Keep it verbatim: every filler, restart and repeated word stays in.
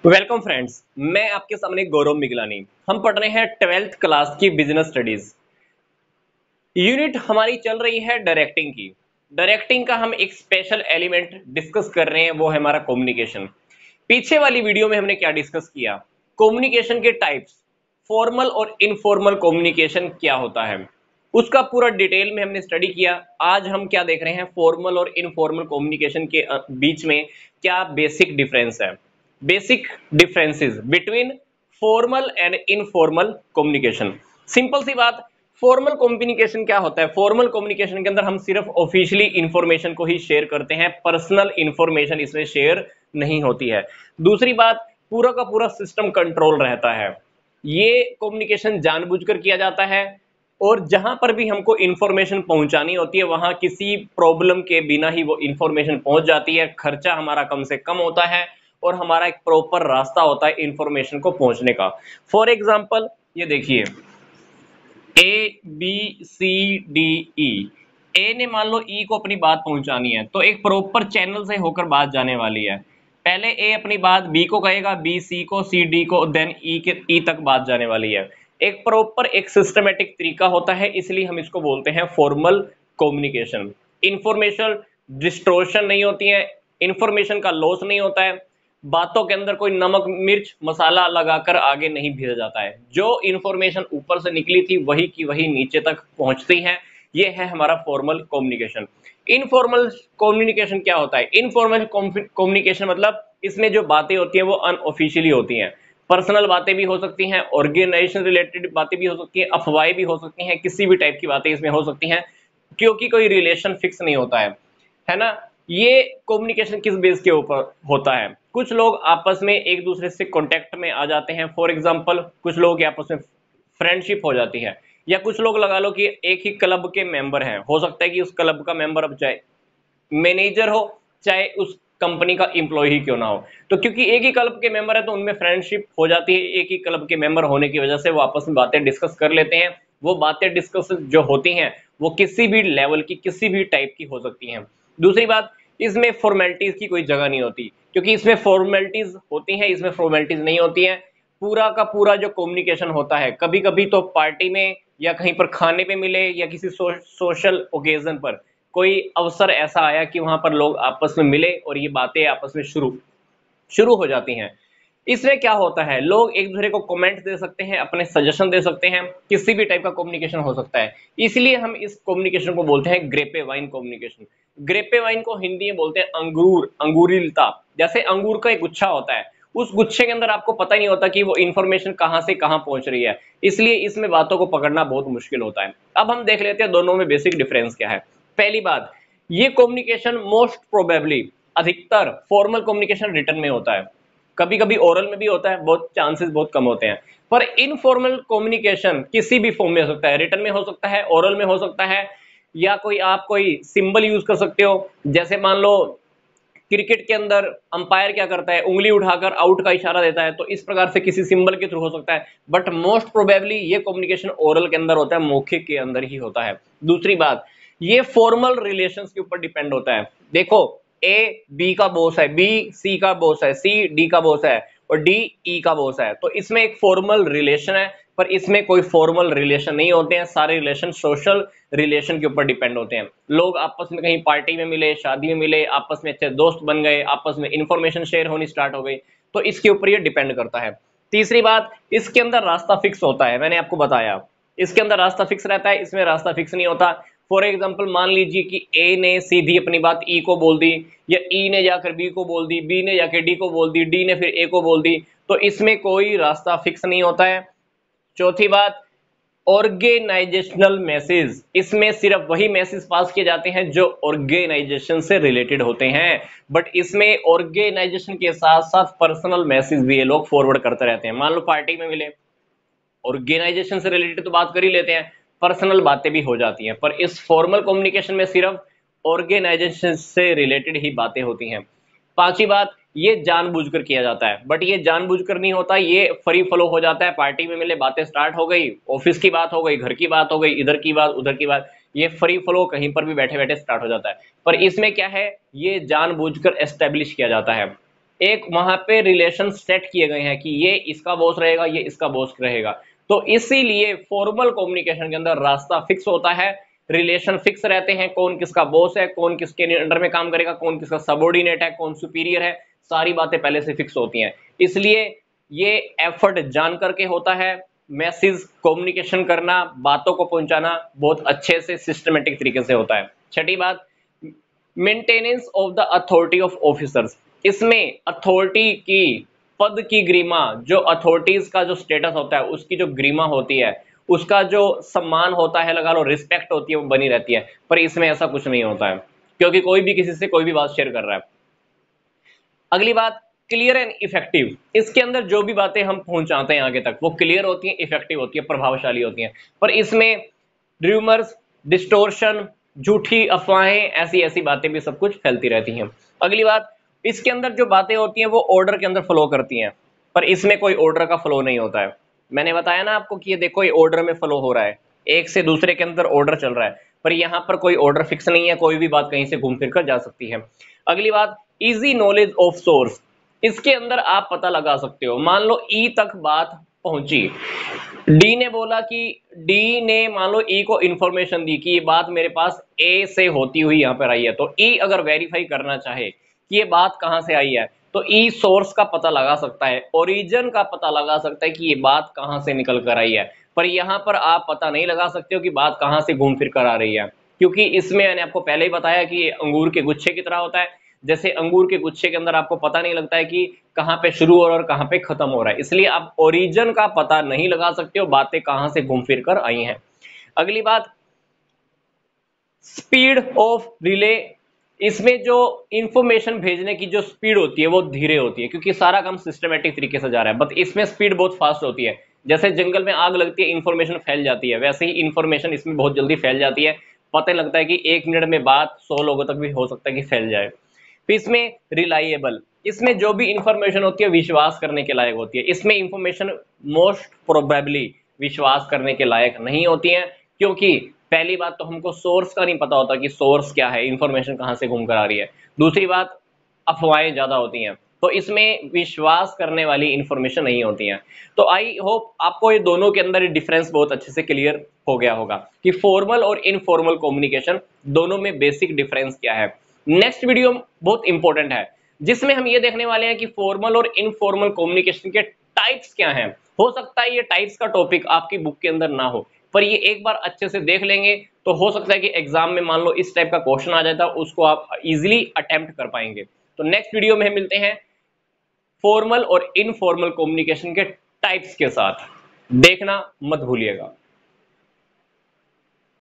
Welcome friends, मैं आपके सामने गौरव मिगलानी। हम पढ़ रहे हैं ट्वेल्थ क्लास की बिजनेस स्टडीज यूनिट। हमारी चल रही है डायरेक्टिंग की। डायरेक्टिंग का हम एक स्पेशल एलिमेंट डिस्कस कर रहे हैं, वो है हमारा कम्युनिकेशन। पीछे वाली वीडियो में हमने क्या डिस्कस किया? कम्युनिकेशन के टाइप्स, फॉर्मल और इनफॉर्मल कम्युनिकेशन क्या होता है, उसका पूरा डिटेल में हमने स्टडी किया। आज हम क्या देख रहे हैं? फॉर्मल और इनफॉर्मल कम्युनिकेशन के अ, बीच में क्या बेसिक डिफरेंस है, basic differences between formal and informal communication. Simple सी बात, फॉर्मल कम्युनिकेशन क्या होता है? फॉर्मल कम्युनिकेशन के अंदर हम सिर्फ ऑफिशियली इंफॉर्मेशन को ही शेयर करते हैं, पर्सनल इंफॉर्मेशन इसमें शेयर नहीं होती है। दूसरी बात, पूरा का पूरा सिस्टम कंट्रोल रहता है। ये कम्युनिकेशन जानबूझकर किया जाता है, और जहां पर भी हमको इंफॉर्मेशन पहुंचानी होती है वहां किसी प्रॉब्लम के बिना ही वो इंफॉर्मेशन पहुंच जाती है। खर्चा हमारा कम से कम होता है और हमारा एक प्रॉपर रास्ता होता है इंफॉर्मेशन को पहुंचने का। फॉर एग्जाम्पल, ये देखिए, A B C D E. ए ने मान लो ई को अपनी बात पहुंचानी है, तो एक प्रॉपर चैनल से होकर बात जाने वाली है। पहले ए अपनी बात बी को कहेगा, बी सी को, सी डी को, देन ई के ई तक बात जाने वाली है। एक प्रॉपर एक सिस्टमेटिक तरीका होता है, इसलिए हम इसको बोलते हैं फॉर्मल कम्युनिकेशन। इंफॉर्मेशन डिस्टोर्शन नहीं होती है, इंफॉर्मेशन का लॉस नहीं होता है, बातों के अंदर कोई नमक मिर्च मसाला लगाकर आगे नहीं भेजा जाता है। जो इंफॉर्मेशन ऊपर से निकली थी वही की वही नीचे तक पहुंचती है। ये है हमारा फॉर्मल कम्युनिकेशन। इनफॉर्मल कम्युनिकेशन क्या होता है? इनफॉर्मल कम्युनिकेशन मतलब इसमें जो बातें होती हैं वो अनऑफिशियली होती हैं। पर्सनल बातें भी हो सकती हैं, ऑर्गेनाइजेशन रिलेटेड बातें भी हो सकती हैं, अफवाहें भी हो सकती हैं, किसी भी टाइप की बातें इसमें हो सकती हैं, क्योंकि कोई रिलेशन फिक्स नहीं होता है, है ना। ये कम्युनिकेशन किस बेस के ऊपर होता है? कुछ लोग आपस में एक दूसरे से कांटेक्ट में आ जाते हैं। फॉर एग्जांपल, कुछ लोग के आपस में फ्रेंडशिप हो जाती है, या कुछ लोग लगा लो कि एक ही क्लब के मेंबर हैं। हो सकता है कि उस क्लब का मेंबर अब चाहे मैनेजर हो, चाहे उस कंपनी का एम्प्लॉय ही क्यों ना हो, तो क्योंकि एक ही क्लब के मेंबर है तो उनमें फ्रेंडशिप हो जाती है। एक ही क्लब के मेंबर होने की वजह से वो आपस में बातें डिस्कस कर लेते हैं। वो बातें डिस्कस जो होती हैं वो किसी भी लेवल की, किसी भी टाइप की हो सकती हैं। दूसरी बात, इसमें फॉर्मेलिटीज की कोई जगह नहीं होती, क्योंकि इसमें फॉर्मेलिटीज होती हैं, इसमें फॉर्मेलिटीज नहीं होती हैं। पूरा का पूरा जो कम्युनिकेशन होता है, कभी कभी तो पार्टी में या कहीं पर खाने पे मिले या किसी सो, सोशल ओकेजन पर कोई अवसर ऐसा आया कि वहां पर लोग आपस में मिले और ये बातें आपस में शुरू शुरू हो जाती हैं। इसमें क्या होता है, लोग एक दूसरे को कमेंट दे सकते हैं, अपने सजेशन दे सकते हैं, किसी भी टाइप का कम्युनिकेशन हो सकता है। इसलिए हम इस कम्युनिकेशन को बोलते हैं grapevine communication. Grapevine को हिंदी में बोलते हैं अंगूर, अंगूरिलता। जैसे अंगूर का एक गुच्छा होता है, उस गुच्छे के अंदर आपको पता ही नहीं होता कि वो इंफॉर्मेशन कहां से कहां पहुंच रही है, इसलिए इसमें बातों को पकड़ना बहुत मुश्किल होता है। अब हम देख लेते हैं दोनों में बेसिक डिफरेंस क्या है। पहली बात, ये कम्युनिकेशन मोस्ट प्रोबेबली, अधिकतर फॉर्मल कम्युनिकेशन रिटर्न में होता है। कभी कभी ओरल में भी होता है, बहुत चांसेस बहुत कम होते हैं। पर इनफॉर्मल कम्युनिकेशन किसी भी फॉर्म में हो सकता है, रिटर्न में हो सकता है, ओरल में हो सकता है, या कोई आप कोई सिंबल यूज कर सकते हो। जैसे मान लो क्रिकेट के अंदर अंपायर क्या करता है, उंगली उठाकर आउट का इशारा देता है, तो इस प्रकार से किसी सिंबल के थ्रू हो सकता है। बट मोस्ट प्रोबेबली ये कम्युनिकेशन ओरल के अंदर होता है, मौखिक के अंदर ही होता है। दूसरी बात, ये फॉर्मल रिलेशंस के ऊपर डिपेंड होता है। देखो, ए बी का बॉस है, बी सी का बॉस है, सी डी का बॉस है, और डी ई का बॉस है, तो इसमें एक फॉर्मल रिलेशन है। पर इसमें कोई फॉर्मल रिलेशन नहीं होते हैं, सारे रिलेशन सोशल रिलेशन के ऊपर डिपेंड होते हैं। लोग आपस में कहीं पार्टी में मिले, शादी में मिले, आपस में अच्छे दोस्त बन गए, आपस में इंफॉर्मेशन शेयर होनी स्टार्ट हो गई, तो इसके ऊपर ये डिपेंड करता है। तीसरी बात, इसके अंदर रास्ता फिक्स होता है, मैंने आपको बताया इसके अंदर रास्ता फिक्स रहता है, इसमें रास्ता फिक्स नहीं होता। फॉर एग्जाम्पल, मान लीजिए कि ए ने सीधी अपनी बात ई को बोल दी, या ई ने जाकर बी को बोल दी, बी ने जाकर डी को बोल दी, डी ने फिर ए को बोल दी, तो इसमें कोई रास्ता फिक्स नहीं होता है। चौथी बात, ऑर्गेनाइजेशनल मैसेज, इसमें सिर्फ वही मैसेज पास किए जाते हैं जो ऑर्गेनाइजेशन से रिलेटेड होते हैं। बट इसमें ऑर्गेनाइजेशन के साथ साथ पर्सनल मैसेज भी ये लोग फॉरवर्ड करते रहते हैं। मान लो पार्टी में मिले, ऑर्गेनाइजेशन से रिलेटेड तो बात कर ही लेते हैं, पर्सनल बातें भी हो जाती हैं, पर इस फॉर्मल कम्युनिकेशन में सिर्फ ऑर्गेनाइजेशन से रिलेटेड ही बातें होती हैं। पांचवी बात, ये जानबूझकर किया जाता है, बट ये जानबूझकर नहीं होता, ये फ्री फ्लो हो जाता है। पार्टी में मिले, बातें स्टार्ट हो गई, ऑफिस की बात हो गई, घर की बात हो गई, इधर की बात, उधर की बात, ये फ्री फ्लो कहीं पर भी बैठे बैठे स्टार्ट हो जाता है। पर इसमें क्या है, ये जानबूझकर एस्टेब्लिश किया जाता है। एक वहां पे रिलेशन सेट किए गए हैं कि ये इसका बॉस रहेगा, ये इसका बॉस रहेगा। तो इसीलिए फॉर्मल कम्युनिकेशन के अंदर रास्ता फिक्स होता है, रिलेशन फिक्स रहते हैं, कौन किसका बॉस है, कौन किसके अंडर में काम करेगा, कौन किसका सबऑर्डिनेट है, कौन सुपीरियर है, सारी बातें पहले से फिक्स होती हैं। इसलिए ये एफर्ट जान करके होता है। मैसेज कम्युनिकेशन करना, बातों को पहुंचाना बहुत अच्छे से सिस्टमेटिक तरीके से होता है। छठी बात, maintenance of the authority of officers. इसमें अथॉरिटी की पद की ग्रीमा, जो अथॉरिटीज का जो स्टेटस होता है उसकी जो ग्रीमा होती है, उसका जो सम्मान होता है, लगा लो रिस्पेक्ट होती है, वो बनी रहती है। पर इसमें ऐसा कुछ नहीं होता है, क्योंकि कोई भी किसी से कोई भी बात शेयर कर रहा है। अगली बात, क्लियर एंड इफेक्टिव। इसके अंदर जो भी बातें हम पहुंचाते हैं आगे तक वो क्लियर होती हैं, इफेक्टिव होती है, प्रभावशाली होती हैं। पर इसमें र्यूमर्स, डिस्टोर्शन, झूठी अफवाहें, ऐसी ऐसी बातें भी सब कुछ फैलती रहती हैं। अगली बात, इसके अंदर जो बातें होती हैं वो ऑर्डर के अंदर फ्लो करती हैं, पर इसमें कोई ऑर्डर का फ्लो नहीं होता है। मैंने बताया ना आपको कि ये देखो, ये ऑर्डर में फ्लो हो रहा है, एक से दूसरे के अंदर ऑर्डर चल रहा है, पर यहां पर कोई ऑर्डर फिक्स नहीं है, कोई भी बात कहीं से घूम फिर कर जा सकती है। अगली बात, इजी नॉलेज ऑफ सोर्स। इसके अंदर आप पता लगा सकते हो, मान लो ई तक बात पहुंची, डी ने बोला कि डी ने मान लो ई को इंफॉर्मेशन दी कि ये बात मेरे पास ए से होती हुई यहां पर आई है, तो ई अगर वेरीफाई करना चाहे कि ये बात कहां से आई है, तो ई सोर्स का पता लगा सकता है, ओरिजिन का पता लगा सकता है कि ये बात कहां से निकल कर आई है। पर यहां पर आप पता नहीं लगा सकते हो कि बात कहां से घूम फिर कर आ रही है, क्योंकि इसमें मैंने आपको पहले ही बताया कि ये अंगूर के गुच्छे की तरह होता है। जैसे अंगूर के गुच्छे के अंदर आपको पता नहीं लगता है कि कहां पे शुरू हो रहा है और कहां पे खत्म हो रहा है, इसलिए आप ओरिजिन का पता नहीं लगा सकते हो, बातें कहां से घूम फिर कर आई हैं। अगली बात, स्पीड ऑफ रिले। इसमें जो इंफॉर्मेशन भेजने की जो स्पीड होती है वो धीरे होती है, क्योंकि सारा काम सिस्टमेटिक तरीके से जा रहा है, बट इसमें स्पीड बहुत फास्ट होती है। जैसे जंगल में आग लगती है, इंफॉर्मेशन फैल जाती है, वैसे ही इंफॉर्मेशन इसमें बहुत जल्दी फैल जाती है। पता लगता है कि एक मिनट में बात सौ लोगों तक भी हो सकता है कि फैल जाए। फिर इसमें रिलायबल, इसमें जो भी इंफॉर्मेशन होती है विश्वास करने के लायक होती है। इसमें इंफॉर्मेशन मोस्ट प्रोबेबली विश्वास करने के लायक नहीं होती है, क्योंकि पहली बात तो हमको सोर्स का नहीं पता होता कि सोर्स क्या है, इंफॉर्मेशन कहां से घूम कर आ रही है। दूसरी बात, अफवाहें ज्यादा होती हैं, तो इसमें विश्वास करने वाली इंफॉर्मेशन नहीं होती है। तो आई होप आपको ये दोनों के अंदर डिफरेंस बहुत अच्छे से क्लियर हो गया होगा कि फॉर्मल और इनफॉर्मल कम्युनिकेशन दोनों में बेसिक डिफरेंस क्या है। नेक्स्ट वीडियो बहुत इंपॉर्टेंट है, जिसमें हम ये देखने वाले हैं कि फॉर्मल और इनफॉर्मल कम्युनिकेशन के टाइप्स क्या हैं। हो सकता है ये टाइप्स का टॉपिक आपकी बुक के अंदर ना हो, पर ये एक बार अच्छे से देख लेंगे तो हो सकता है कि एग्जाम में मान लो इस टाइप का क्वेश्चन आ जाता है, उसको आप इजीली अटेम्प्ट कर पाएंगे। तो नेक्स्ट वीडियो में हम मिलते हैं फॉर्मल और इनफॉर्मल कम्युनिकेशन के टाइप्स के साथ, देखना मत भूलिएगा।